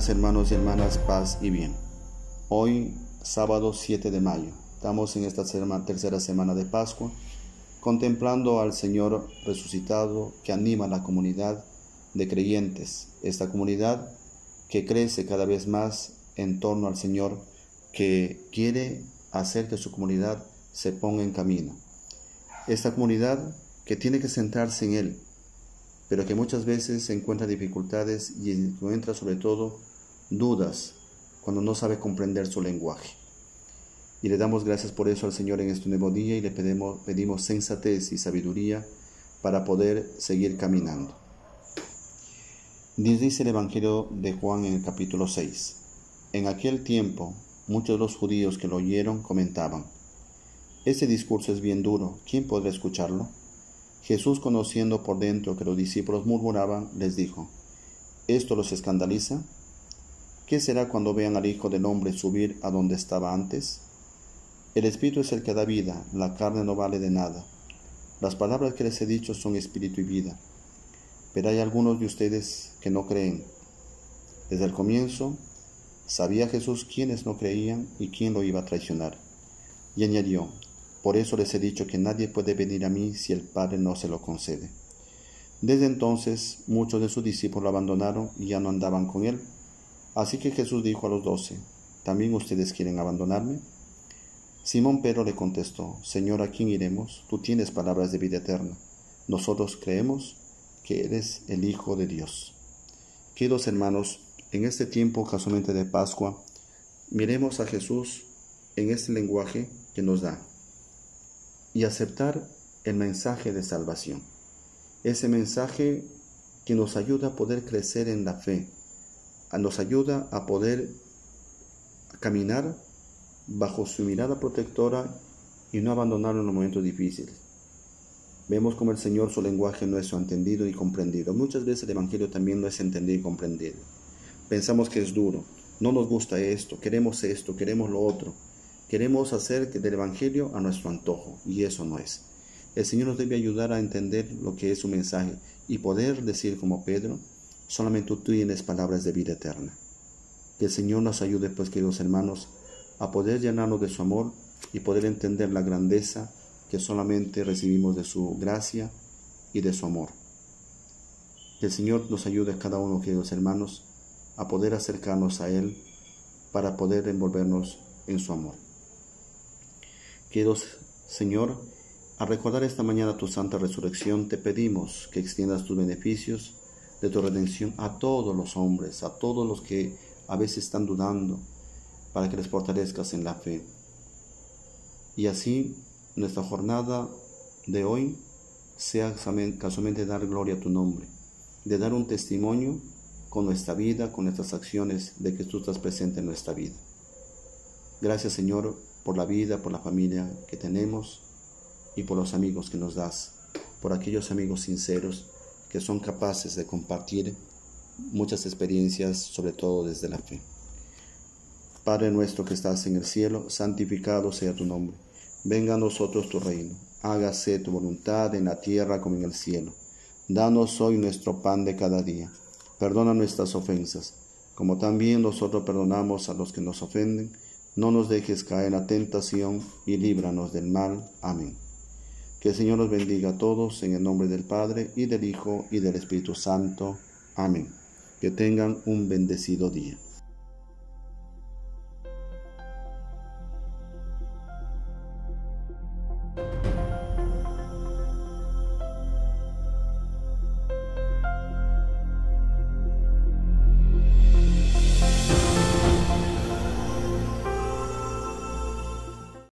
días, hermanos y hermanas, paz y bien. Hoy, sábado 7 de mayo, estamos en esta tercera semana de Pascua, contemplando al Señor resucitado que anima a la comunidad de creyentes, esta comunidad que crece cada vez más en torno al Señor, que quiere hacer que su comunidad se ponga en camino. Esta comunidad que tiene que centrarse en Él, pero que muchas veces encuentra dificultades y encuentra sobre todo dudas cuando no sabe comprender su lenguaje. Y le damos gracias por eso al Señor en este nuevo día y le pedimos sensatez y sabiduría para poder seguir caminando. Dice el Evangelio de Juan en el capítulo 6. En aquel tiempo, muchos de los judíos que lo oyeron comentaban: «Este discurso es bien duro, ¿quién podrá escucharlo?». Jesús, conociendo por dentro que los discípulos murmuraban, les dijo: ¿Esto los escandaliza? ¿Qué será cuando vean al Hijo del Hombre subir a donde estaba antes? El Espíritu es el que da vida, la carne no vale de nada. Las palabras que les he dicho son espíritu y vida. Pero hay algunos de ustedes que no creen. Desde el comienzo sabía Jesús quiénes no creían y quién lo iba a traicionar. Y añadió: por eso les he dicho que nadie puede venir a mí si el Padre no se lo concede. Desde entonces muchos de sus discípulos lo abandonaron y ya no andaban con él. Así que Jesús dijo a los 12: ¿también ustedes quieren abandonarme? Simón Pedro le contestó: Señor, ¿a quién iremos? Tú tienes palabras de vida eterna. Nosotros creemos que eres el Hijo de Dios. Queridos hermanos, en este tiempo casualmente de Pascua, miremos a Jesús en este lenguaje que nos da y aceptar el mensaje de salvación. Ese mensaje que nos ayuda a poder crecer en la fe, nos ayuda a poder caminar bajo su mirada protectora y no abandonarlo en los momentos difíciles. Vemos como el Señor, su lenguaje no es entendido y comprendido. Muchas veces el Evangelio también no es entendido y comprendido. Pensamos que es duro, no nos gusta esto, queremos lo otro. Queremos hacer del Evangelio a nuestro antojo, y eso no es. El Señor nos debe ayudar a entender lo que es su mensaje y poder decir como Pedro: solamente tú tienes palabras de vida eterna. Que el Señor nos ayude, pues, queridos hermanos, a poder llenarnos de su amor y poder entender la grandeza que solamente recibimos de su gracia y de su amor. Que el Señor nos ayude a cada uno, queridos hermanos, a poder acercarnos a Él para poder envolvernos en su amor. Queridos Señor, al recordar esta mañana tu santa resurrección, te pedimos que extiendas tus beneficios de tu redención a todos los hombres, a todos los que a veces están dudando, para que les fortalezcas en la fe. Y así nuestra jornada de hoy sea casualmente dar gloria a tu nombre, de dar un testimonio con nuestra vida, con nuestras acciones, de que tú estás presente en nuestra vida. Gracias, Señor, por la vida, por la familia que tenemos y por los amigos que nos das, por aquellos amigos sinceros que son capaces de compartir muchas experiencias, sobre todo desde la fe. Padre nuestro que estás en el cielo, santificado sea tu nombre. Venga a nosotros tu reino. Hágase tu voluntad en la tierra como en el cielo. Danos hoy nuestro pan de cada día. Perdona nuestras ofensas, como también nosotros perdonamos a los que nos ofenden. No nos dejes caer en la tentación y líbranos del mal. Amén. Que el Señor nos bendiga a todos en el nombre del Padre, y del Hijo, y del Espíritu Santo. Amén. Que tengan un bendecido día.